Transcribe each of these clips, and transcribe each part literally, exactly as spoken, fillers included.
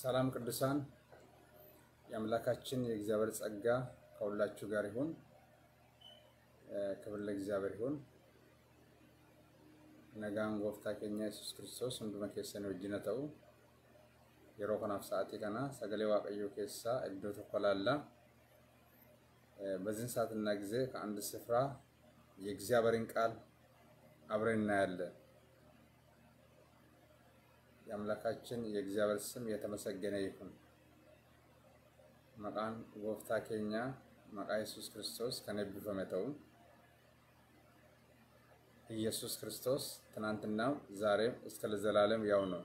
ሰላም ቅዱሳን የአምላካችን የእግዚአብሔር ጸጋ ከሁላችሁ ጋር ይሁን። ክብር ለእግዚአብሔር ይሁን። ነጋን ጎፍታ ከኛ ኢየሱስ ክርስቶስ እንዱመ ከሰነ ወጅነተው የሮኮናፍ ሰዓት ይቀና ሰገሌ ዋቀዮ ከሳ እዶ ተቆላላ በዚህ ሰዓትና ጊዜ ከአንድ ስፍራ የእግዚአብሔርን ቃል አብረን እናያለን። የአምላካችን የእግዚአብሔር ስም የተመሰገነ ይሁን። መቃን ጎፍታ ከኛ መቃ ኢየሱስ ክርስቶስ ከነብፈመተው ኢየሱስ ክርስቶስ ትናንትና ዛሬም እስከ ለዘላለም ያው ነው።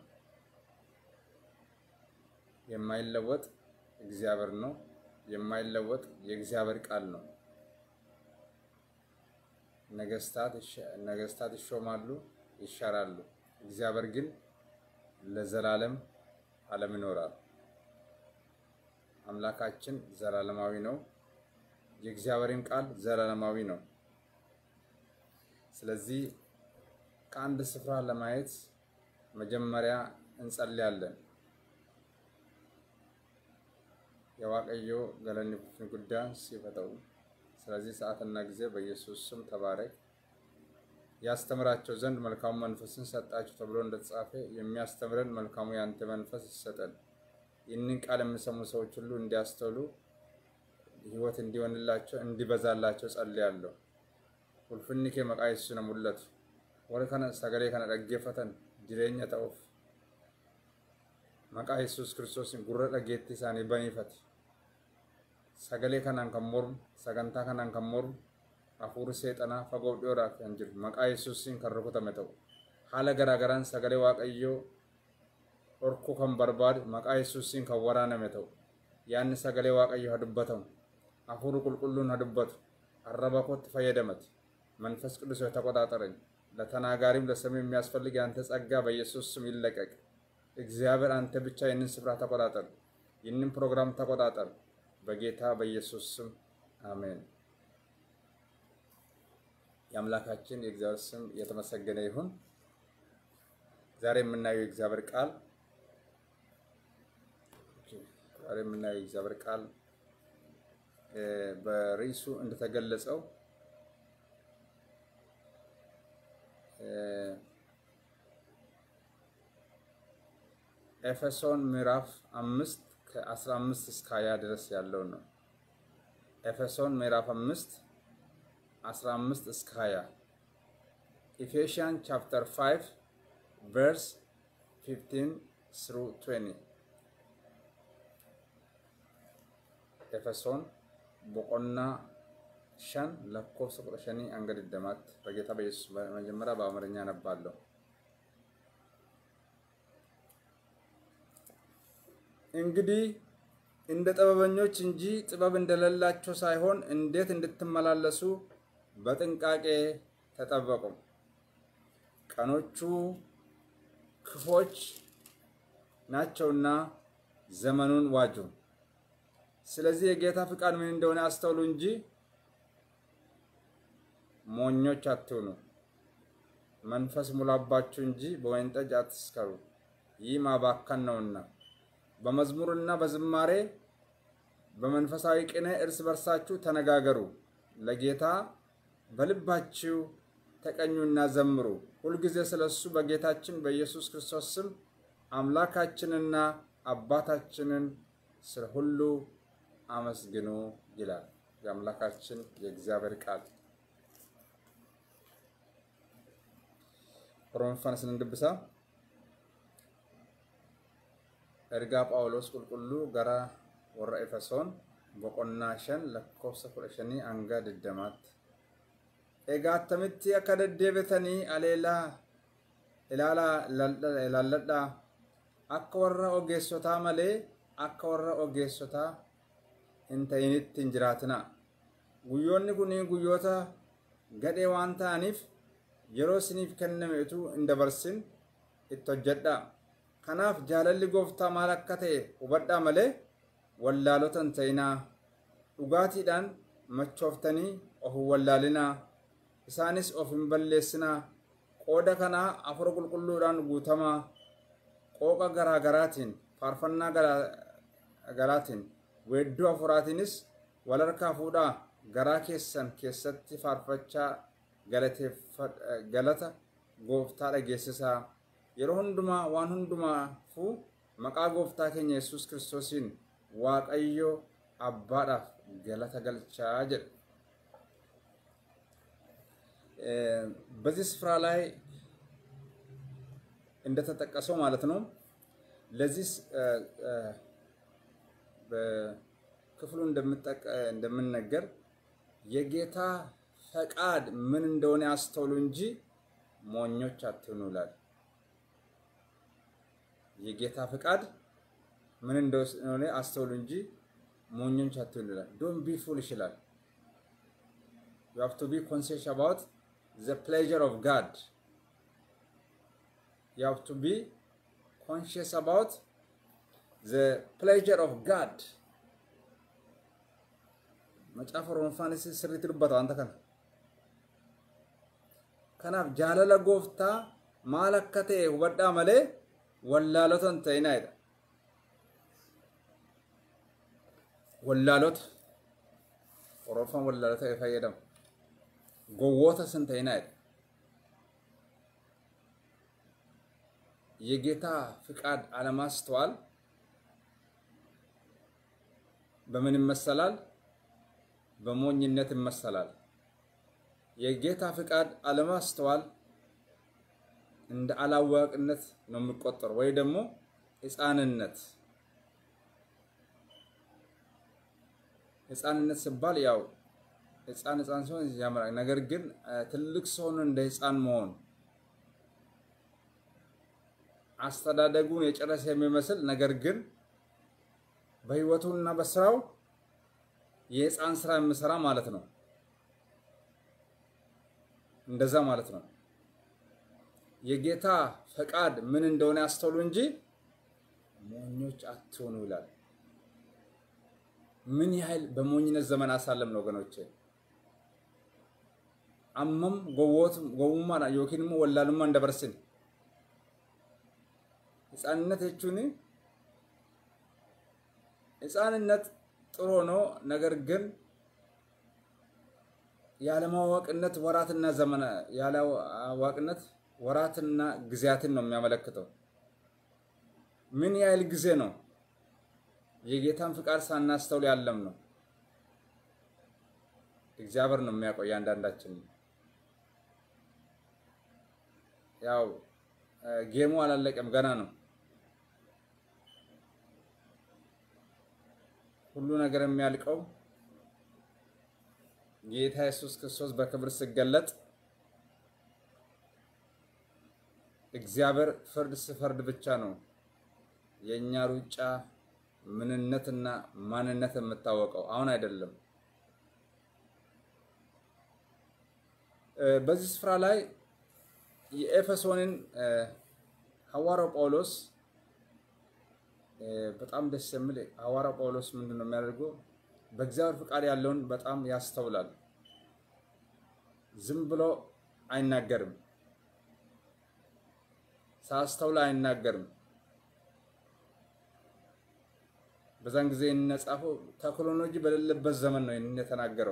የማይለወጥ እግዚአብሔር ነው። የማይለወጥ የእግዚአብሔር ቃል ነው። ነገስታት ነገስታት ይሾማሉ ይሻራሉ። እግዚአብሔር ግን ለዘላለም ዓለም ይኖራል። አምላካችን ዘላለማዊ ነው። የእግዚአብሔርን ቃል ዘላለማዊ ነው። ስለዚህ ከአንድ ስፍራ ለማየት መጀመሪያ እንጸልያለን። የዋቀዮ ገለንፍን ጉዳይ ሲፈተው ስለዚህ ሰዓትና ጊዜ በኢየሱስ ስም ተባረክ። ያስተምራቸው ዘንድ መልካሙ መንፈስን ሰጣቸው ተብሎ እንደተጻፈ የሚያስተምረን መልካሙ ያንተ መንፈስ ይሰጠን። ይህንን ቃል የሚሰሙ ሰዎች ሁሉ እንዲያስተውሉ ህይወት እንዲሆንላቸው እንዲበዛላቸው ጸልያለሁ። ሁልፍንከ መቃ ኢየሱስ ነው ሙለት ወለከነ ሰገሌ ከነ ደገፈተን ጅሬኛ ተውፍ መቃ ኢየሱስ ክርስቶስን ጉረ ደገቲ ሳኒ በኒፈት ሰገሌ ከናን ከሞርም ሰገንታ ከናን ከሞርም አፉር ሰይጣና ፈጎብ ዶራ ከንጅር መቃ ኢየሱስን ከረኩተመተው ሐለ ገራገራን ሰገሌ ዋቀዮ ኦርኩ ከንበርባድ መቃ ኢየሱስን ከወራነመተው ያን ሰገሌ ዋቀዮ ሀዱበተው አፉር ቁልቁሉን ሀዱበት አረባኮት ፈየደመት መንፈስ ቅዱስ ተቆጣጣረኝ። ለተናጋሪም ለሰሚም የሚያስፈልግ ያንተ ጸጋ በኢየሱስ ስም ይለቀቅ። እግዚአብሔር አንተ ብቻ ይህንን ስፍራ ተቆጣጣር። ይህንን ፕሮግራም ተቆጣጣር በጌታ በኢየሱስ ስም አሜን። የአምላካችን የእግዚአብሔር ስም የተመሰገነ ይሁን። ዛሬ የምናየው የእግዚአብሔር ቃል ዛሬ የምናየው የእግዚአብሔር ቃል በርዕሱ እንደተገለጸው ኤፌሶን ምዕራፍ አምስት ከአስራ አምስት እስከ ሃያ ድረስ ያለው ነው። ኤፌሶን ምዕራፍ አምስት አስራ አምስት እስከ ሃያ Ephesians chapter five verse fifteen through twenty ኤፌሶን በቆና ሻን ለኮስ ቁረሸኒ አንገድ ደማት በጌታ በኢየሱስ መጀመሪያ በአማርኛ ነባለው። እንግዲህ እንደ ጥበበኞች እንጂ ጥበብ እንደሌላቸው ሳይሆን እንዴት እንድትመላለሱ በጥንቃቄ ተጠበቁ። ቀኖቹ ክፎች ናቸውና ዘመኑን ዋጁ። ስለዚህ የጌታ ፍቃድ ምን እንደሆነ አስተውሉ እንጂ ሞኞች አትሁኑ። መንፈስ ሙላባችሁ እንጂ በወይን ጠጅ አትስከሩ፣ ይህ ማባከን ነውና። በመዝሙርና በዝማሬ በመንፈሳዊ ቅኔ እርስ በርሳችሁ ተነጋገሩ፣ ለጌታ በልባችሁ ተቀኙና ዘምሩ። ሁልጊዜ ስለሱ በጌታችን በኢየሱስ ክርስቶስ ስም አምላካችንና አባታችንን ስለ ሁሉ አመስግኑ ይላል የአምላካችን የእግዚአብሔር ቃል። ሮማንስ እንደብሳ ኤርጋ ጳውሎስ ቁልቁሉ ገራ ወራ ኤፌሶን በቆናሸን ለኮፍሰ ቁለሸኒ አንጋ ደደማት ኤጋተምቲ አከደደበተኒ አሌላ ኢላላ ላላዳ አከወራ ኦጌሶታ ማሌ አከወራ ኦጌሶታ እንተይኒት እንጅራትና ጉዮኒ ኩኒ ጉዮታ ገዴ ዋንታኒፍ የሮስኒፍ ከነመቱ እንደበርስን እተጀዳ ከናፍ ጃለሊ ጎፍታ ማለከተ ወበዳ ማሌ ወላሎተን ተይና ኡጋቲዳን መቾፍተኒ ኦሁ ወላሊና ኢሳኒስ ኦፍን በለስና ቆዳ ከና አፍሮ ቁልቁሉዳን ጉተማ ቆቃ ገራገራቲን faarfannaa galaatiin weedduu afuraatiinis wal harkaa fuudhaa garaa keessan keessatti faarfachaa galata gooftaa dhageessisaa yeroo hundumaa waan hundumaa fu maqaa gooftaa keenya Yesuus Kiristoosiin Waaqayyo abbaadhaaf galata galchaa jedha በዚህ ስፍራ ላይ እንደተጠቀሰው ማለት ነው ለዚህ በክፍሉ እንደምጠቀ እንደምንነገር የጌታ ፈቃድ ምን እንደሆነ ያስተውሉ እንጂ ሞኞች አትሁኑ ይላል የጌታ ፈቃድ ምን እንደሆነ ያስተውሉ እንጂ ሞኞች አትሁኑ ይላል don't be foolish ይላል you have to be conscious about the pleasure of God you have to be conscious about the pleasure of God መጫፈሩን ፋንስ ስሪት ልበታ አንተ ከነ ከናፍ ጃለለ ጎፍታ ማለከተ ወዳ መለ ወላሎተን ተይናይዳ ወላሎት ኦሮፋን ወላሎት አይፈየደም ጎወተ ስንተይናይዳ የጌታ ፍቃድ አለማስተዋል በምን ይመሰላል በሞኝነት ይመሰላል የጌታ ፍቃድ አለማስተዋል እንደ አላዋቅነት ነው የሚቆጠር ወይ ደግሞ ሕፃንነት ሕፃንነት ሲባል ያው ሕፃን ሕፃን ሲሆን ያመራል ነገር ግን ትልቅ ሰው እንደ ሕፃን መሆን አስተዳደጉን የጨረሰ የሚመስል ነገር ግን በህይወቱና በስራው የሕፃን ስራ የሚሰራ ማለት ነው እንደዛ ማለት ነው የጌታ ፈቃድ ምን እንደሆነ ያስተውሉ እንጂ ሞኞች አትሁኑ ይላል ምን ያህል በሞኝነት ዘመን አሳለም ነው ወገኖቼ አመም ጎወት ጎውማና ዮኪንሙ ወላሉማ እንደበርስን ሕፃንነት እቹኒ ሕፃንነት ጥሩ ነው ነገር ግን ያለማወቅነት ወራትና ዘመን ያለማወቅነት ወራትና ግዚያትን ነው የሚያመለክተው ምን ያህል ጊዜ ነው የጌታን ፍቃድ ሳናስተውል ያለም ነው እግዚአብሔር ነው የሚያውቀው ያንዳንዳችን ያው ጌሙ አላለቀም ገና ነው ሁሉ ነገር የሚያልቀው ጌታ ኢየሱስ ክርስቶስ በክብር ሲገለጥ እግዚአብሔር ፍርድ ሲፈርድ ብቻ ነው የኛ ሩጫ ምንነትና ማንነት የምታወቀው አሁን አይደለም በዚህ ስፍራ ላይ የኤፌሶንን ሐዋርያው ጳውሎስ በጣም ደስ የሚል ሐዋርያው ጳውሎስ ምንድነው የሚያደርገው በእግዚአብሔር ፍቃድ ያለውን በጣም ያስተውላል ዝም ብሎ አይናገርም ሳስተውል አይናገርም በዛን ጊዜ እንጻፈው ቴክኖሎጂ በሌለበት ዘመን ነው የተናገረው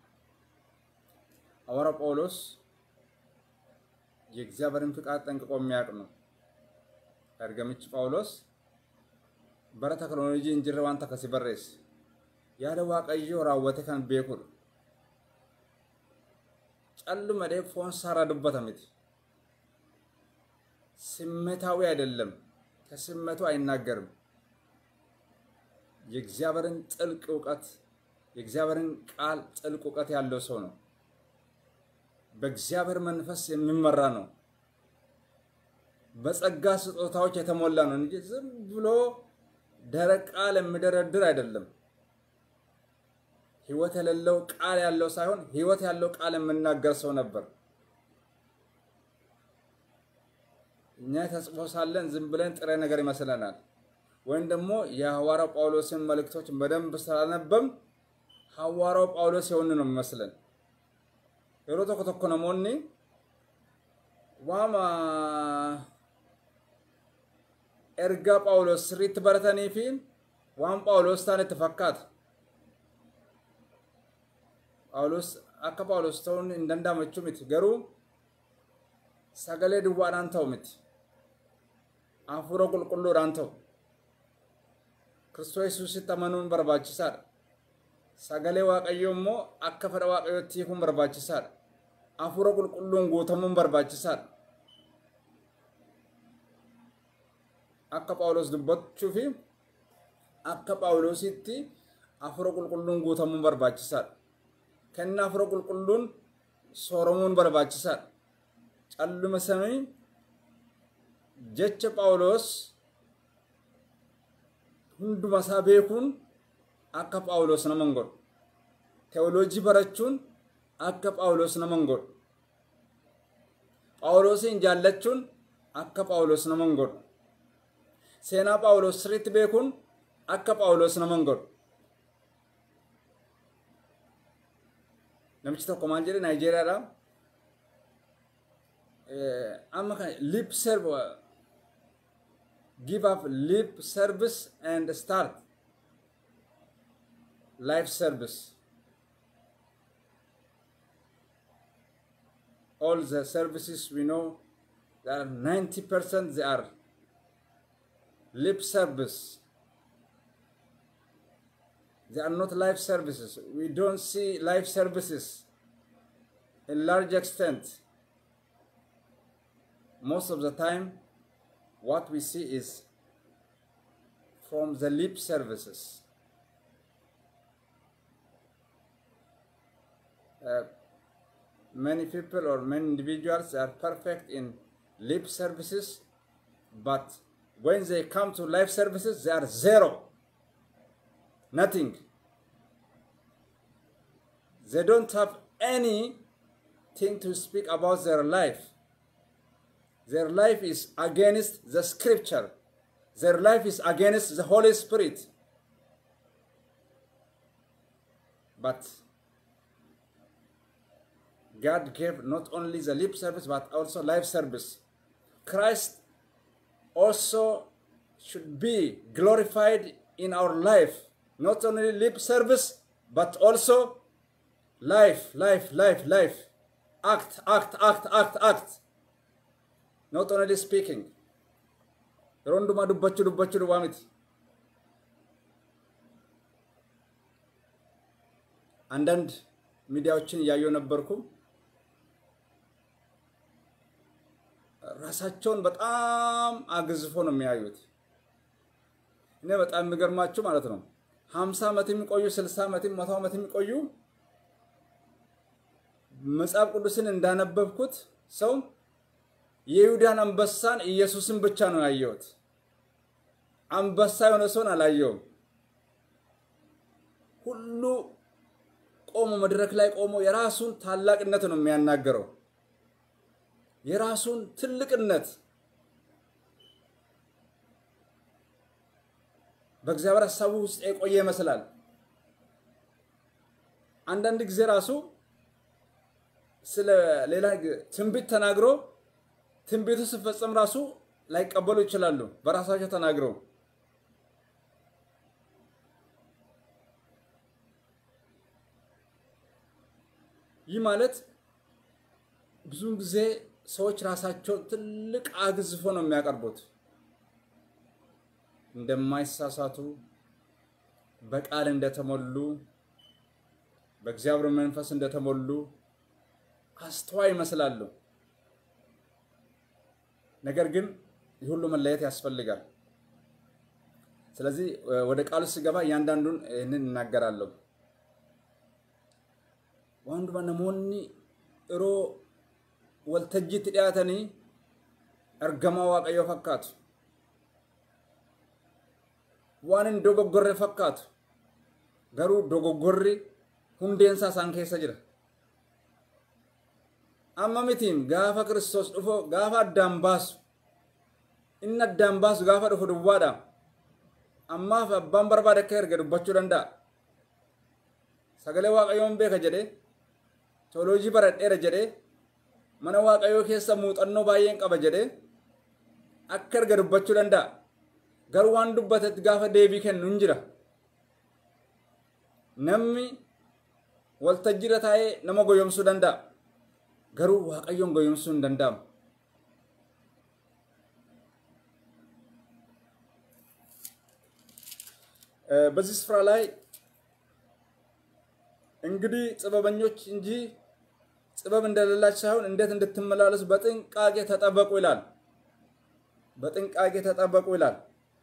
ሐዋርያው ጳውሎስ የእግዚአብሔርን ፍቃድ ጠንቅቆ የሚያውቅ ነው አርገምጭ ጳውሎስ በረ ቴክኖሎጂ እንጅራዋን ተከሲበረስ ያለ ዋቀዮ ራወተ ካን ቤኩር ጫሉ መደ ፎን ሳራ ድበታምት ስሜታዊ አይደለም ከስሜቱ አይናገርም የእግዚአብሔርን ጥልቅ ዕውቀት የእግዚአብሔርን ቃል ጥልቅ ዕውቀት ያለው ሰው ነው በእግዚአብሔር መንፈስ የሚመራ ነው በጸጋ ስጦታዎች የተሞላ ነው እንጂ ዝም ብሎ ደረቅ ቃል የሚደረድር አይደለም ህይወት የሌለው ቃል ያለው ሳይሆን ህይወት ያለው ቃል የምናገር ሰው ነበር እኛ ተጽፎሳለን ዝም ብለን ጥሬ ነገር ይመስለናል ወይም ደግሞ የሐዋርያው ጳውሎስን መልእክቶች በደንብ ስላነበም ሐዋርያው ጳውሎስ የሆነ ነው የሚመስለን የሮቶ ከተኮነሞኒ ዋማ erga Phaawulos sirriitti baratanii fi waan Phaawulos ta'anitti fakkaata. Phaawulos akka Phaawulos ta'uun hin danda'amu jechuu miti. Garuu sagalee duwwaadhaan ta'u miti. Hafuura qulqulluudhaan ta'u. Kiristoos Yesuusitti amanuun barbaachisaadha. Sagalee Waaqayyoo immoo akka fedha Waaqayyootti hiikuun barbaachisaadha. Hafuura qulqulluun guutamuun barbaachisaadha. Akka Phaawulos dubbachuu fi akka Phaawulositti hafuura qulqulluun guutamuun barbaachisaadha. Kennaa hafuura qulqulluun sooramuun barbaachisaadha. Calluma samii jecha Phaawulos hunduma isaa beekuun akka Phaawulos nama hin godhu. Teoloojii barachuun akka Phaawulos nama hin godhu. Phaawulosin jaallachuun akka Phaawulos nama hin godhu. Seenaa Phaawulos sirriitti beekuun akka Phaawulos nama hin godhu. Namichi tokko maal jedhe Naayijeeriyaadhaa amma kan lip service give up lip service and start life service. All the services we know, there are ninety percent they are lip service. They are not life services. We don't see life services in large extent. Most of the time, what we see is from the lip services. Uh, many people or many individuals are perfect in lip services, but when they come to life services, they are zero. Nothing. They don't have anything to speak about their life. Their life is against the scripture. Their life is against the Holy Spirit. But God gave not only the lip service, but also life service. Christ also should be glorified in our life. Not only lip service, but also life, life, life, life. Act, act, act, act, act. Not only speaking. Ronduma dubbachu dubbachu duwamiti. አንዳንድ ሚዲያዎችን ያየው ነበርኩ ራሳቸውን በጣም አግዝፎ ነው የሚያዩት እኔ በጣም የሚገርማችሁ ማለት ነው ሃምሳ ዓመት የሚቆዩ ስልሳ ዓመት መቶ ዓመት የሚቆዩ መጽሐፍ ቅዱስን እንዳነበብኩት ሰው የይሁዳን አንበሳን ኢየሱስን ብቻ ነው ያየሁት አንበሳ የሆነ ሰውን አላየሁም ሁሉ ቆሞ መድረክ ላይ ቆሞ የራሱን ታላቅነት ነው የሚያናገረው የራሱን ትልቅነት በእግዚአብሔር ሐሳቡ ውስጥ የቆየ ይመስላል አንዳንድ ጊዜ ራሱ ስለ ሌላ ትንቢት ተናግሮ ትንቢቱ ሲፈጸም ራሱ ላይቀበሉ ይችላሉ በራሳቸው ተናግረው ይህ ማለት ብዙ ጊዜ ሰዎች ራሳቸው ትልቅ አግዝፎ ነው የሚያቀርቡት እንደማይሳሳቱ በቃል እንደተሞሉ በእግዚአብሔር መንፈስ እንደተሞሉ አስተዋይ ይመስላሉ ነገር ግን ይሁሉ መለየት ያስፈልጋል ስለዚህ ወደ ቃሉ ሲገባ ያንዳንዱን እንን እናገራለሁ ወንድ ባነሞኒ ሮ ወልተጅት ዲያተኒ እርገማ ዋቀዮ ፈካቱ ዋንን ዶጎጎረ ፈካቱ ገሩ ዶጎጎሪ ሁንዴንሳ ሳንኬሰ ጅራ አማሚቲም ጋፋ ክርስቶስ ዱፎ ጋፋ ዳምባስ ኢነ ዳምባስ ጋፋ ዱፎ ዱዋዳ አማ ፈባን በርባደ ከርገ ዱባቹ ደንዳ ሰገለ ዋቀዮን ቤከ ጀዴ ቶሎጂ በረዴረ ጀዴ mana waaqayyo keessa muuxannoo baay'een qaba jedhe akka erga dubbachuu danda'a garuu waan dubbatetti gaafa deebii kennu hin jira namni waltajjira taa'ee nama goyomsuu danda'a garuu waaqayyoon goyomsuu hin danda'amu በዚህ ስፍራ ላይ እንግዲህ ጥበበኞች እንጂ ጥበብ እንደሌላችሁ ሳይሆን እንዴት እንድትመላለሱ በጥንቃቄ ተጠበቁ ይላል በጥንቃቄ ተጠበቁ ይላል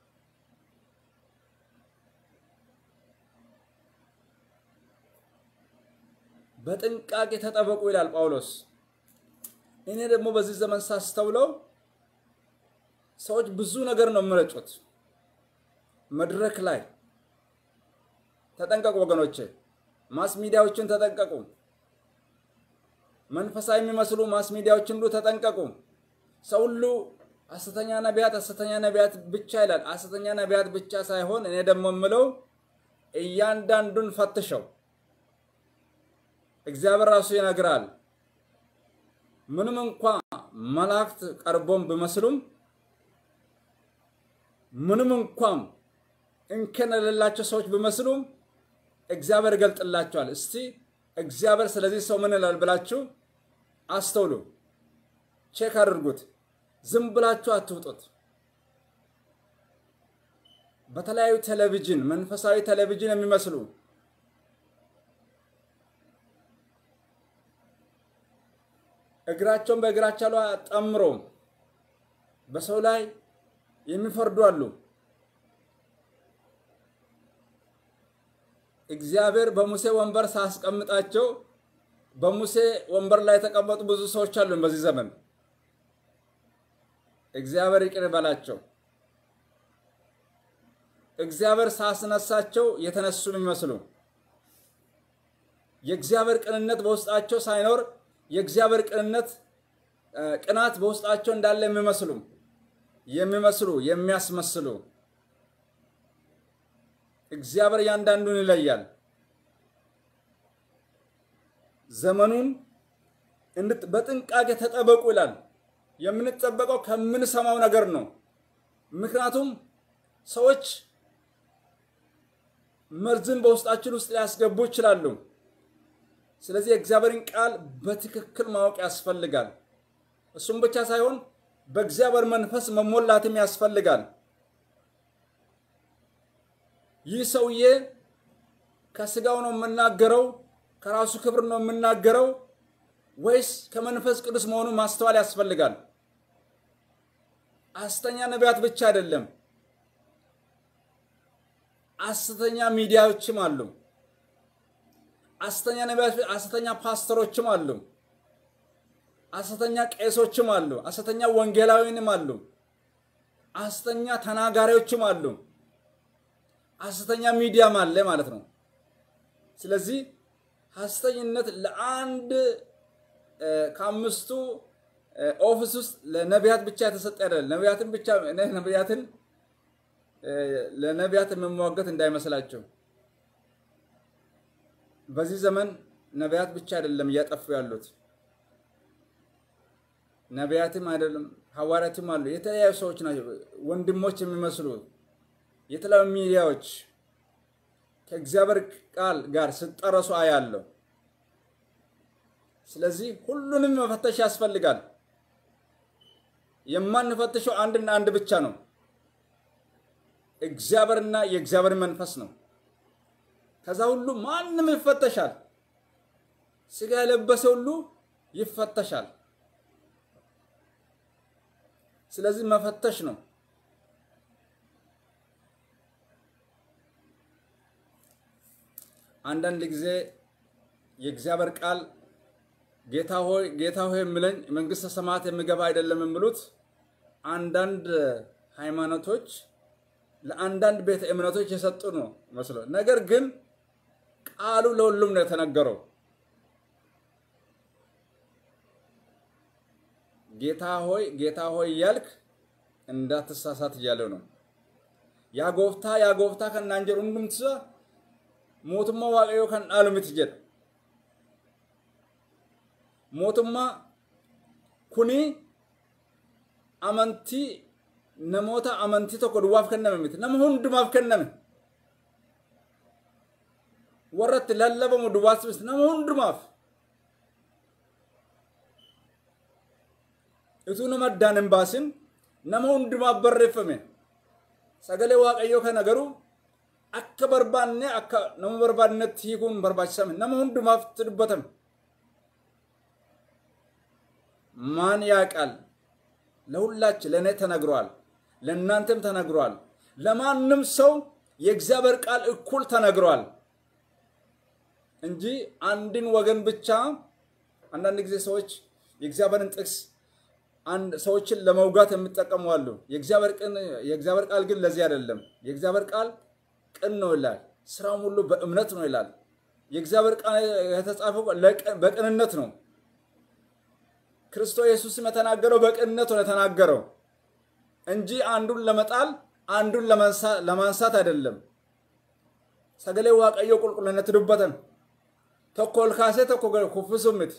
በጥንቃቄ ተጠበቁ ይላል ጳውሎስ እኔ ደግሞ በዚህ ዘመን ሳስተውለው ሰዎች ብዙ ነገር ነው የሚረጩት መድረክ ላይ ተጠንቀቁ ወገኖቼ ማስ ሚዲያዎችን ተጠንቀቁ መንፈሳዊ የሚመስሉ ማስ ሚዲያዎችን ሁሉ ተጠንቀቁ ሰው ሁሉ ሐሰተኛ ነቢያት ሐሰተኛ ነቢያት ብቻ ይላል ሐሰተኛ ነቢያት ብቻ ሳይሆን እኔ ደግሞ የምለው እያንዳንዱን ፈትሸው እግዚአብሔር ራሱ ይነግራል ምንም እንኳን መላእክት ቀርቦም በመስሉም ምንም እንኳን እንከን ለላቸው ሰዎች በመስሉም እግዚአብሔር ገልጥላቸዋል እስቲ እግዚአብሔር ስለዚህ ሰው ምን ይላል ብላችሁ አስተውሉ ቼክ አድርጉት ዝም ብላችሁ አትውጡት በተለያዩ ቴሌቪዥን መንፈሳዊ ቴሌቪዥን የሚመስሉ እግራቸውን በእግራቸው ላይ አጣምሮ በሰው ላይ የሚፈርዱ አሉ እግዚአብሔር በሙሴ ወንበር ሳስቀምጣቸው በሙሴ ወንበር ላይ ተቀመጡ ብዙ ሰዎች አሉ በዚህ ዘመን እግዚአብሔር ይቅር ይበላቸው እግዚአብሔር ሳስነሳቸው የተነሱ የሚመስሉ የእግዚአብሔር ቅንነት በውስጣቸው ሳይኖር የእግዚአብሔር ቅንነት ቅናት በውስጣቸው እንዳለ የሚመስሉ የሚመስሉ የሚያስመስሉ እግዚአብሔር ያንዳንዱን ይለያል ዘመኑን እንድት በጥንቃቄ ተጠበቁ ይላል የምንጠበቀው ከምንሰማው ነገር ነው ምክንያቱም ሰዎች መርዝን በውስጣችን ውስጥ ያስገቡ ይችላሉ ስለዚህ እግዚአብሔርን ቃል በትክክል ማወቅ ያስፈልጋል እሱም ብቻ ሳይሆን በእግዚአብሔር መንፈስ መሞላትም ያስፈልጋል ይህ ሰውዬ ከስጋው ነው የምናገረው ከራሱ ክብር ነው የምናገረው ወይስ ከመንፈስ ቅዱስ መሆኑ ማስተዋል ያስፈልጋል ሐሰተኛ ነቢያት ብቻ አይደለም ሐሰተኛ ሚዲያዎችም አሉ ሐሰተኛ ነቢያት ሐሰተኛ ፓስተሮችም አሉ ሐሰተኛ ቄሶችም አሉ ሐሰተኛ ወንጌላውያንም አሉ ሐሰተኛ ተናጋሪዎችም አሉ ሐሰተኛ ሚዲያ ማለ ማለት ነው ስለዚህ ሐሰተኝነት ለአንድ ከአምስቱ ኦፊስ ውስጥ ለነቢያት ብቻ ተሰጠ አይደለም ነቢያትን ብቻ ነቢያትን ለነቢያት መሟገት እንዳይመስላችሁ በዚህ ዘመን ነቢያት ብቻ አይደለም ያጠፉ ያሉት ነቢያትም አይደለም ሐዋርያትም አሉ የተለያዩ ሰዎች ናቸው ወንድሞች የሚመስሉ የተለያዩ ሚዲያዎች ከእግዚአብሔር ቃል ጋር ሲጣረሱ አያለው ስለዚህ ሁሉንም መፈተሽ ያስፈልጋል የማንፈተሸው አንድና አንድ ብቻ ነው እግዚአብሔርና የእግዚአብሔር መንፈስ ነው ከዛ ሁሉ ማንንም ይፈተሻል ስጋ የለበሰ ሁሉ ይፈተሻል ስለዚህ መፈተሽ ነው አንዳንድ ጊዜ የእግዚአብሔር ቃል ጌታ ሆይ ጌታ ሆይ ምለኝ መንግስተ ሰማያት የሚገባ አይደለም የሚሉት አንዳንድ ሃይማኖቶች ለአንዳንድ ቤተ እምነቶች የሰጡ ነው መስሎ ነገር ግን ቃሉ ለሁሉም ነው የተነገረው ጌታ ሆይ ጌታ ሆይ ያልክ እንዳትሳሳት ይያለው ነው ያ ጎፍታ ያ ጎፍታ ከናንጀር ሁሉም ትሰ ሞቱማ ዋቀዮ ከን አሉምት ጀድ ሞቱማ ኩኒ አመንቲ namoota amantii tokko duwwaaf kenname miti nama hundumaaf kenname warratti lallabamu duwwaas miti nama hundumaaf ituu nama addaan hin baasin nama hundumaaf barreeffame sagalee waaqayyoo kana garuu akka barbaanne akka nama barbaannetti hiikuun barbaachisame nama hundumaaf dubbatame ማን ያቃል ለሁላችን ለኔ ተነግሯል ለእናንተም ተነግሯል ለማንም ሰው የእግዚአብሔር ቃል እኩል ተነግሯል እንጂ አንድን ወገን ብቻ አንዳንድ ጊዜ ሰዎች የእግዚአብሔርን ጥቅስ አንድ ሰዎችን ለመውጋት የሚጠቀሙ አሉ የእግዚአብሔር ቃል የእግዚአብሔር ቃል ግን ለዚህ አይደለም የእግዚአብሔር ቃል ቅን ነው ይላል ስራው ሁሉ በእምነት ነው ይላል የእግዚአብሔር ቃል የተጻፈው በቅንነት ነው ክርስቶስ ኢየሱስ መተናገረው በቅንነት ነው ተናገረው እንጂ አንዱን ለመጣል አንዱን ለማንሳት አይደለም ሰገሌ ዋቀዮ ቁልቁልነት ድበተን ተኮልካሴ ተኮገ ኩፍሱምት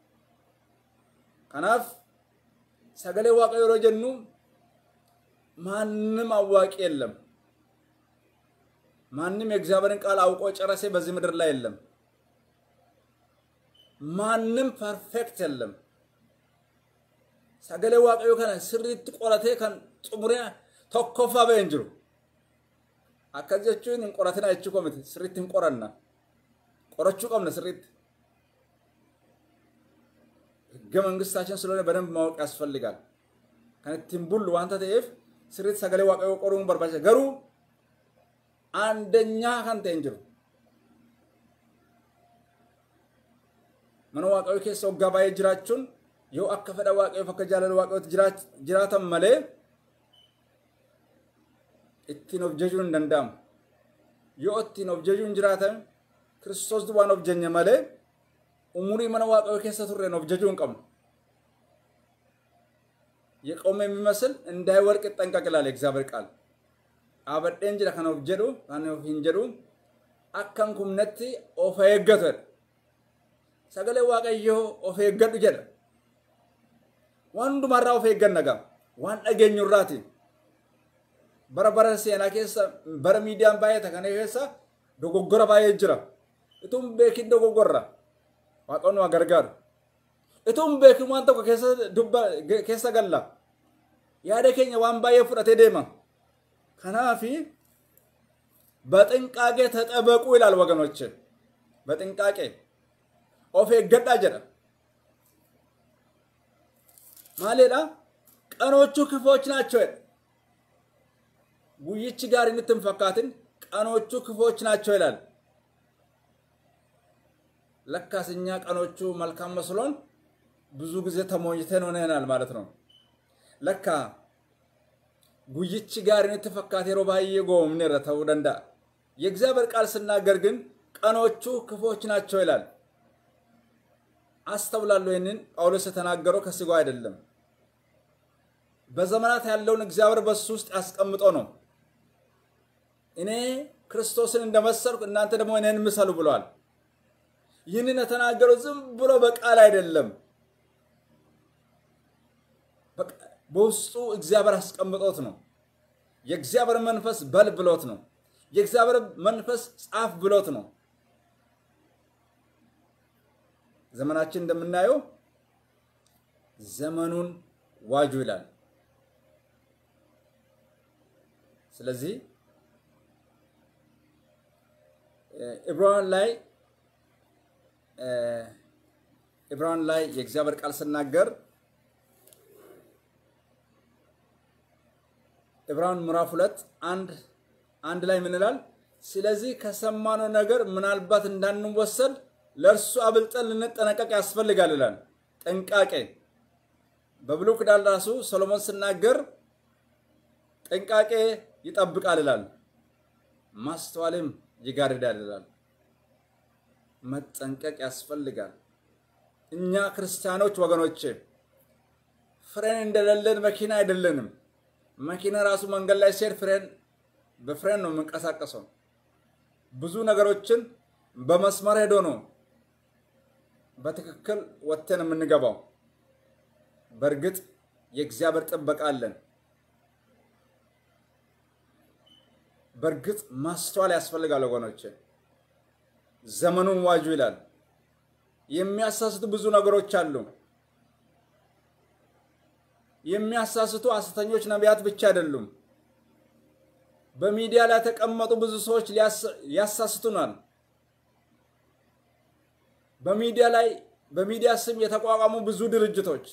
ከናፍ ሰገሌ ዋቀዮ ረጀኑ ማንንም አዋቂ የለም ማንንም የእግዚአብሔርን ቃል አውቆ ጨረሰ በዚህ ምድር ላይ የለም ማንንም ፐርፌክት የለም ሰገሌ ዋቀዮ ከነ ስሪት ቆራቴ ከን ጽሙሪያ ተኮፋ በእንጅሩ አከጀቹን እንቆራተና እቺ ኮሚቴ ስሪት እንቆራና ቆረቹ ቆምነ ስሪት ህገ መንግስታችን ስለሆነ በደንብ ማወቅ ያስፈልጋል ከነቲምቡል ዋንታ ተይፍ ስሪት ሰገሌ ዋቀዮ ቆሩን በርባቸ ገሩ አንደኛ ካንተ እንጅሩ መነ ዋቀዮ ከሰው ጋባይ ጅራቹን yo akka fada waaqayyo fakka jaalala waaqayyo jiraatan malee ittiin of jajuun danda'am yo ittiin of jajuun jiraatan Kiristoos duwwaan of jenne malee umurii mana waaqayyo keessa turreen of jajuun qabna የቆመ የሚመስል እንዳይወርቅ ተጠንቀቅላል እግዚአብሔር ቃል አበደን ጅራ ከነ of jedhu kan of hin jedhu akkan kumnetti of eeggatu sagalee waaqayyo of eeggatu jedha wandu marra of eeggannaga wan dhageenyu irraati barabara seena keessa bara miidiyaan baay'ata kana keessa dogoggora baay'ee jira itum beekin dogoggorra waaqonu agargaar itum beekin waan tokko keessa dubba keessa galla yaada keenya waan baay'ee fudhatee deema kanaafi በጥንቃቄ ተጠበቁ ይላል ወገኖች በጥንቃቄ of eeggadha jedha ማለዳ ቀኖቹ ክፎች ናቸው ጉይች ጋር እንትንፈካትን ቀኖቹ ክፎች ናቸው ይላል ለካስኛ ቀኖቹ መልካም መስሎን ብዙ ጊዜ ተሞኝተን ሆነናል ማለት ነው ለካ ጉይች ጋር እንትፈካት የሮባዬ ጎምነ ረተው ደንዳ የእግዚአብሔር ቃል ስናገር ግን ቀኖቹ ክፎች ናቸው ይላል አስተውላለሁ ይሄንን ጳውሎስ ተናገረው ከስጋው አይደለም በዘመናት ያለውን እግዚአብሔር በሱ ውስጥ ያስቀምጦ ነው እኔ ክርስቶስን እንደመሰልኩ እናንተ ደግሞ እኔን ምሰሉ ብሏል ይህንን ተናገረው ዝም ብሎ በቃል አይደለም በውስጡ እግዚአብሔር አስቀምጦት ነው የእግዚአብሔር መንፈስ በል ብሎት ነው የእግዚአብሔር መንፈስ ጻፍ ብሎት ነው ዘመናችን እንደምናየው ዘመኑን ዋጁ ይላል ስለዚህ ኢብራሂም ላይ ኢብራሂም ላይ የእግዚአብሔር ቃል ሲናገር ኢብራሂም ምዕራፍ ሁለት አንድ አንድ ላይ ምን ይላል ስለዚህ ከሰማነው ነገር ምናልባት እንዳንወሰድ ለርሱ አብልጠን ልንጠነቀቅ ያስፈልጋል ይላል ጥንቃቄ በብሉይ ኪዳን ራሱ ሰሎሞን ሲናገር ጥንቃቄ ይጠብቃል ይላል ማስተዋልም ይጋርዳል ይላል መጠንቀቅ ያስፈልጋል እኛ ክርስቲያኖች ወገኖቼ ፍሬን እንደሌለን መኪና አይደለንም መኪና ራሱ መንገድ ላይ ሲር ፍሬን በፍሬን ነው መንቀሳቀሰው ብዙ ነገሮችን በመስመር ሄዶ ነው በትክክል ወተን የምንገባው በርግጥ የእግዚአብሔር ጥበቃ አለን በርግጥ ማስተዋል ያስፈልጋል ወገኖቼ ዘመኑን ዋጁ ይላል የሚያሳስቱ ብዙ ነገሮች አሉ የሚያሳስቱ ሐሰተኞች ነቢያት ብቻ አይደሉም በሚዲያ ላይ ተቀመጡ ብዙ ሰዎች ያሳስቱናል በሚዲያ ላይ በሚዲያ ስም የተቋቋሙ ብዙ ድርጅቶች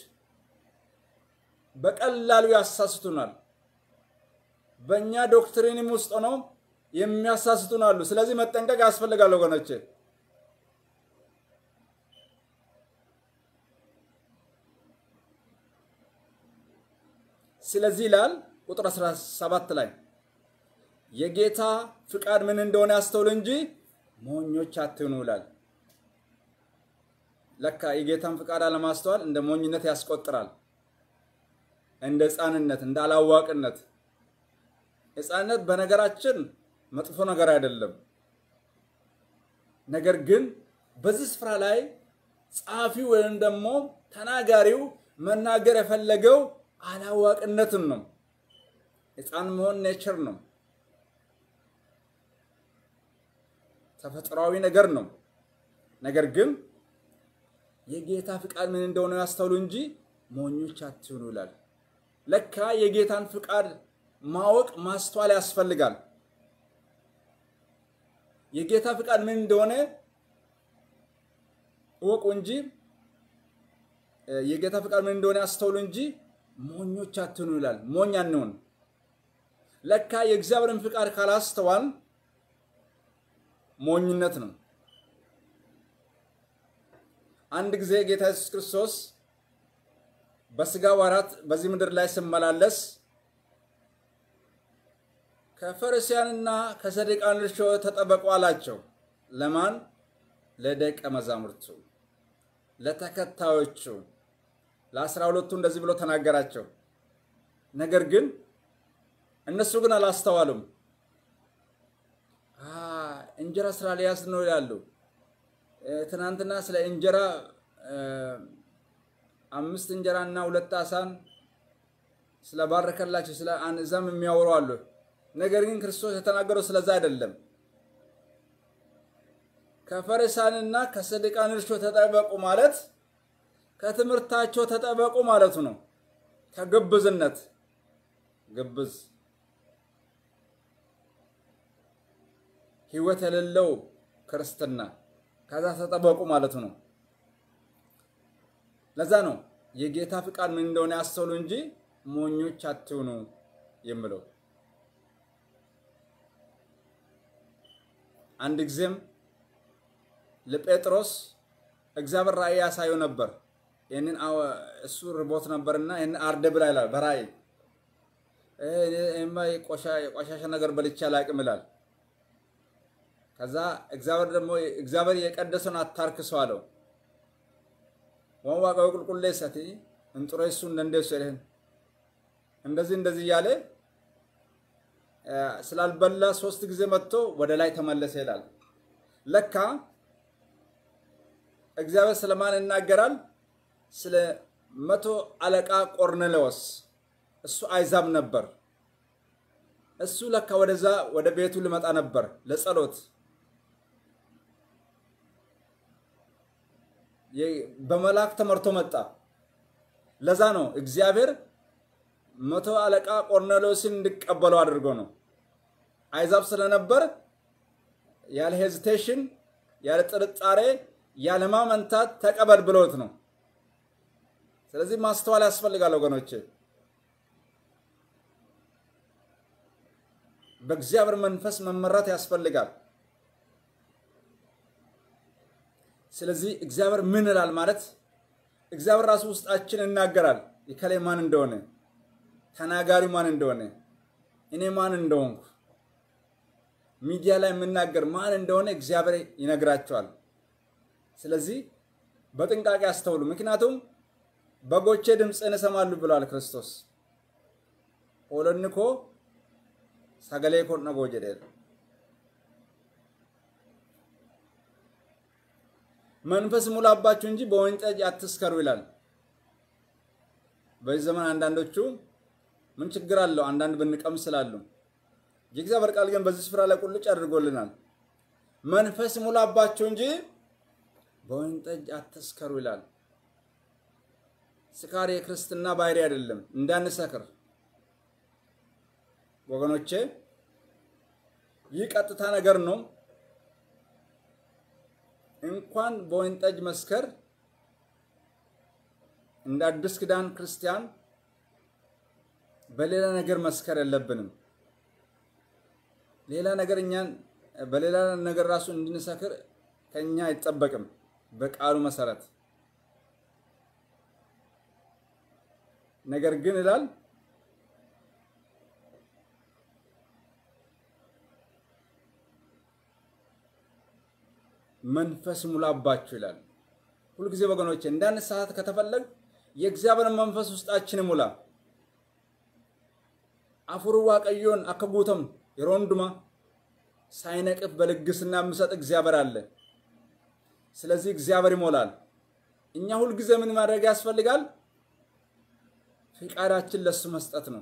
በቀላሉ ያሳስቱናል በእኛ ዶክትሪንም ውስጥ ነው የሚያሳስቱናሉ ስለዚህ መጠንቀቅ ያስፈልጋል ወገኖቼ ስለዚህ ይላል ቁጥር አስራ ሰባት ላይ የጌታ ፍቃድ ምን እንደሆነ ያስተውሉ እንጂ ሞኞች አትሁኑ ይላል ለካ የጌታን ፍቃድ አለማስተዋል እንደ ሞኝነት ያስቆጥራል እንደ ጻንነት እንደ አላዋቅነት ጻንነት በነገራችን መጥፎ ነገር አይደለም ነገር ግን በዚህ ስፍራ ላይ ጻፊው ወይም ደግሞ ተናጋሪው መናገር የፈለገው አላዋቅነትን ነው ጻን መሆን ኔቸር ነው ተፈጥሯዊ ነገር ነው ነገር ግን የጌታ ፍቃድ ምን እንደሆነ ያስተውሉ እንጂ ሞኞች አትሁኑ ይላል ለካ የጌታን ፍቃድ ማወቅ ማስተዋል ያስፈልጋል የጌታ ፍቃድ ምን እንደሆነ ወቁ እንጂ የጌታ ፍቃድ ምን እንደሆነ ያስተውሉ እንጂ ሞኞች አትሁኑ ይላል ሞኝ አንሁን ለካ የእግዚአብሔርን ፍቃድ ካላስተዋል ሞኝነት ነው አንድ ጊዜ ጌታ ኢየሱስ ክርስቶስ በስጋ ወራት በዚህ ምድር ላይ ሲመላለስ ከፈሪሳውያንና ከሰዱቃውያን እርሾ ተጠበቁ አላቸው ለማን ለደቀ መዛሙርቱ ለተከታዮቹ ለአስራ ሁለቱ እንደዚህ ብሎ ተናገራቸው ነገር ግን እነሱ ግን አላስተዋሉም አ እንጀራ ስራ ሊያስ ነው ይላሉ ትናንትና ስለ እንጀራ አምስት እንጀራና ሁለት አሳን ስለ ባረከላቸው ስለ አንዛም የሚያወሩ አሉ ነገር ግን ክርስቶስ የተናገረው ስለዛ አይደለም ከፈሪሳውያንና ከሰዱቃውያን እርሾ ተጠበቁ ማለት ከትምህርታቸው ተጠበቁ ማለቱ ነው ከግብዝነት ግብዝ ህይወት የሌለው ክርስትና ከዛ ተጠበቁ ማለቱ ነው ለዛ ነው የጌታ ፍቃድ ምን እንደሆነ ያስተውሉ እንጂ ሞኞች አትሁኑ የሚለው አንድ ጊዜም ለጴጥሮስ እግዚአብሔር ራእይ ያሳየው ነበር ይሄንን እሱ ርቦት ነበርና ይሄን አርደብላ ይላል በራእይ እማ ቆሻሻ ነገር በልቻ ላቅም ይላል ከዛ እግዚአብሔር ደግሞ እግዚአብሔር የቀደሰውን አታርክሰው አለው ወንዋጋው ቁልቁሌሰቲ እንጥሮይሱ እንደንደሱ ይሄን እንደዚህ እንደዚህ ያለ ስላልበላ ሶስት ጊዜ መጥቶ ወደ ላይ ተመለሰ ይላል ለካ እግዚአብሔር ስለማን እናገራል ስለ መቶ አለቃ ቆርኔሌዎስ እሱ አይዛብ ነበር እሱ ለካ ወደዛ ወደ ቤቱ ሊመጣ ነበር ለጸሎት በመላእክት ተመርቶ መጣ ለዛ ነው እግዚአብሔር መቶ አለቃ ቆርኔሌዎስን እንዲቀበለው አድርጎ ነው አይዛብ ስለነበር ያለ ሄዚቴሽን ያለ ጥርጣሬ ያለ ማመንታት ተቀበል ብሎት ነው ስለዚህ ማስተዋል ያስፈልጋል ወገኖቼ በእግዚአብሔር መንፈስ መመራት ያስፈልጋል ስለዚህ እግዚአብሔር ምን ይላል ማለት እግዚአብሔር ራሱ ውስጣችን እናገራል ይከለ ማን እንደሆነ ተናጋሪ ማን እንደሆነ እኔ ማን እንደሆንኩ ሚዲያ ላይ መናገር ማን እንደሆነ እግዚአብሔር ይነግራቸዋል ስለዚህ በጥንቃቄ አስተውሉ ምክንያቱም በጎቼ ድምጽን ሰማሉ ብሏል ክርስቶስ ኦለንኮ ሰገሌ ኮርና ጎጀደ መንፈስ ሙላባችሁ እንጂ በወይን ጠጅ አትስከሩ ይላል በዚህ ዘመን አንዳንዶቹ ምን ችግር አለው አንዳንድ ብንቀም ስላሉ የእግዚአብሔር ቃል ግን በዚህ ስፍራ ላይ ቁልጭ አድርጎልናል። መንፈስ ሙላባችሁ እንጂ በወይን ጠጅ አትስከሩ ይላል። ስካር የክርስትና ባህሪ አይደለም። እንዳንሰክር ወገኖቼ ይህ ቀጥታ ነገር ነው። እንኳን በወይን ጠጅ መስከር እንደ አዲስ ኪዳን ክርስቲያን በሌላ ነገር መስከር የለብንም። ሌላ ነገር እኛን በሌላ ነገር ራሱ እንድንሰክር ከኛ አይጠበቅም። በቃሉ መሰረት ነገር ግን ይላል መንፈስ ሙላባችሁ ይላል። ሁሉ ጊዜ ወገኖቼ እንዳንሳሳት ከተፈለገ የእግዚአብሔር መንፈስ ውስጣችን ሙላ። አፉሩ ዋቀዮን አከጉተም የሮንዱማ ሳይነቅፍ በልግስና ምሰጥ እግዚአብሔር አለ። ስለዚህ እግዚአብሔር ይሞላል። እኛ ሁሉ ጊዜ ምን ማድረግ ያስፈልጋል? ፍቃዳችን ለሱ መስጠት ነው።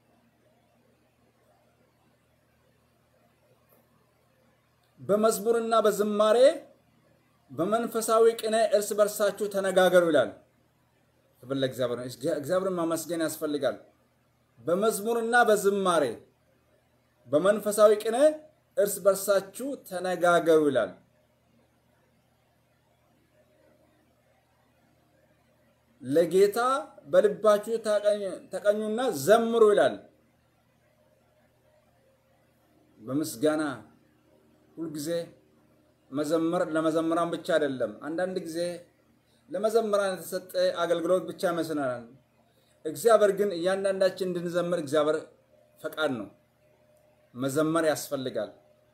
በመዝሙርና በዝማሬ በመንፈሳዊ ቅኔ እርስ በርሳችሁ ተነጋገሩ ይላል። ተበለ እግዚአብሔር እግዚአብሔርን ማመስገን ያስፈልጋል። በመዝሙርና በዝማሬ በመንፈሳዊ ቅኔ እርስ በርሳችሁ ተነጋገሩ ይላል። ለጌታ በልባችሁ ተቀኙና ዘምሩ ይላል። በምስጋና ሁሉ ጊዜ መዘመር ለመዘምራን ብቻ አይደለም። አንዳንድ ጊዜ ለመዘምራን የተሰጠ አገልግሎት ብቻ መስናናል። እግዚአብሔር ግን እያንዳንዳችን እንድንዘምር እግዚአብሔር ፈቃድ ነው። መዘመር ያስፈልጋል።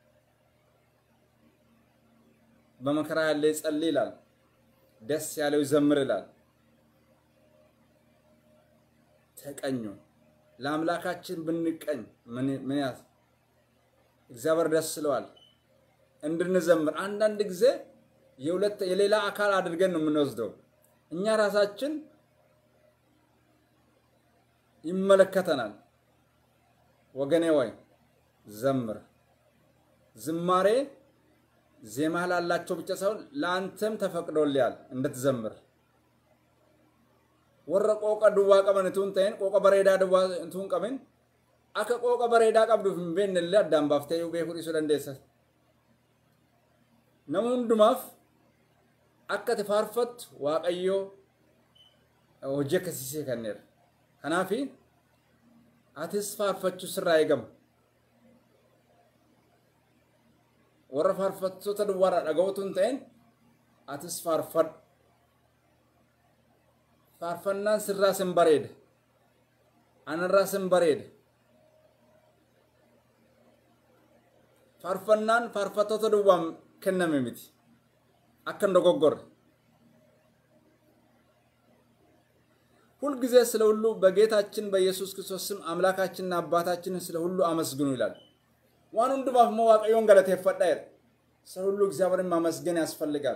በመከራ ያለ ይጸልይ ይላል። ደስ ያለው ይዘምር ይላል። ተቀኙ ለአምላካችን ብንቀኝ ምን ምን ያስ እግዚአብሔር ደስ ይለዋል እንድንዘምር። አንዳንድ ጊዜ የሁለት የሌላ አካል አድርገን ነው የምንወስደው። እኛ ራሳችን ይመለከተናል። ወገኔ ወይ ዘምር። ዝማሬ ዜማ ላላቸው ብቻ ሳይሆን ለአንተም ተፈቅዶልሃል እንድትዘምር። ወረቆቀ ዱዋ ቀበን እንቱን ተይን ቆቀ በሬዳ ዱዋ እንቱን ቀበን አከ ቆቀ በሬዳ ቀብዱ ፍንበን ለዳም ባፍተዩ በኩሪ ስለንደሰ ነሙንዱማፍ አከ ተፋርፈት ዋቀዮ ወጀከሲሴ ከነር ከናፊ አትስፋርፈቹ ስራ ይገም ወረፋርፈቱ ተድዋራ ዳገውቱን ተይን አትስፋርፈድ ፋርፈናን ስራስን በሬድ አንራስን በሬድ ፋርፈናን ፋርፈቶ ተድዋም ከነመምት አከንዶ ጎጎር ሁሉ ጊዜ ስለ ሁሉ በጌታችን በኢየሱስ ክርስቶስ ስም አምላካችንና አባታችንን ስለ ሁሉ አመስግኑ ይላል። ዋኑን ድባፍ መዋቀዮን ገለተ ይፈዳይር ስለ ሁሉ እግዚአብሔርን ማመስገን ያስፈልጋል።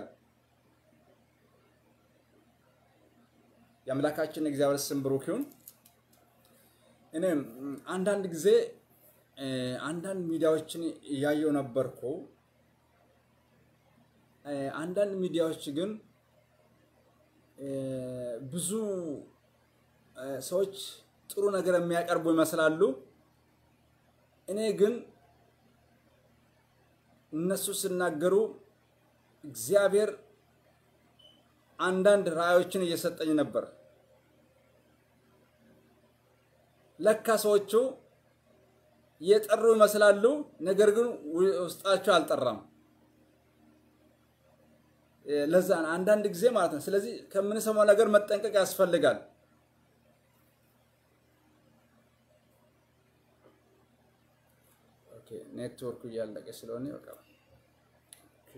የአምላካችን እግዚአብሔር ስም ብሩክ ይሁን። እኔ አንዳንድ ጊዜ አንዳንድ ሚዲያዎችን ያየው ነበርኩ። አንዳንድ ሚዲያዎች ግን ብዙ ሰዎች ጥሩ ነገር የሚያቀርቡ ይመስላሉ። እኔ ግን እነሱ ሲናገሩ እግዚአብሔር አንዳንድ ራእዮችን እየሰጠኝ ነበር። ለካ ሰዎቹ የጠሩ ይመስላሉ፣ ነገር ግን ውስጣቸው አልጠራም። ለዛ አንዳንድ ጊዜ ማለት ነው። ስለዚህ ከምንሰማው ነገር መጠንቀቅ ያስፈልጋል። ኦኬ ኔትወርክ እያለቀ ስለሆነ በቃ ኦኬ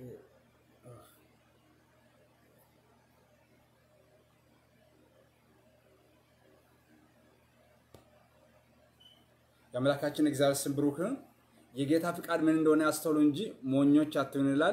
የአምላካችን እግዚአብሔር ስም ብሩክ ይሁን። የጌታ ፍቃድ ምን እንደሆነ ያስተውሉ እንጂ ሞኞች አትሁኑ ይላል።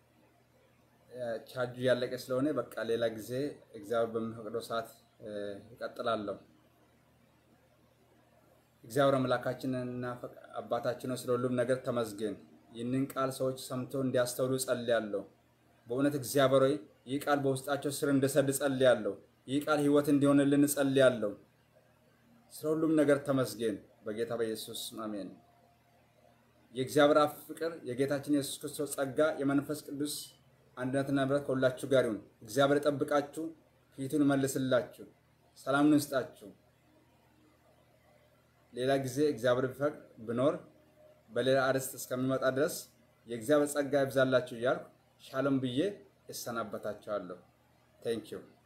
ቻርጅ ያለቀ ስለሆነ በቃ ሌላ ጊዜ እግዚአብሔር በሚፈቅደው ሰዓት ይቀጥላለሁ። እግዚአብሔር አምላካችንና አባታችን ስለ ሁሉም ነገር ተመስገን። ይህንን ቃል ሰዎች ሰምተው እንዲያስተውሉ ጸልያለሁ። በእውነት እግዚአብሔር ሆይ ይህ ቃል በውስጣቸው ስር እንዲሰድ ጸልያለሁ። ይህ ቃል ሕይወት እንዲሆንልን ጸልያለሁ። ስለ ሁሉም ነገር ተመስገን በጌታ በኢየሱስ አሜን። የእግዚአብሔር አብ ፍቅር የጌታችን ኢየሱስ ክርስቶስ ጸጋ የመንፈስ ቅዱስ አንድነትና ህብረት ከሁላችሁ ጋር ይሁን። እግዚአብሔር ይጠብቃችሁ፣ ፊቱን ይመልስላችሁ፣ ሰላምን ይስጣችሁ። ሌላ ጊዜ እግዚአብሔር ቢፈቅድ ብኖር በሌላ አርዕስት እስከሚመጣ ድረስ የእግዚአብሔር ጸጋ ይብዛላችሁ እያልኩ ሻሎም ብዬ እሰናበታችኋለሁ። ቴንክ ዩ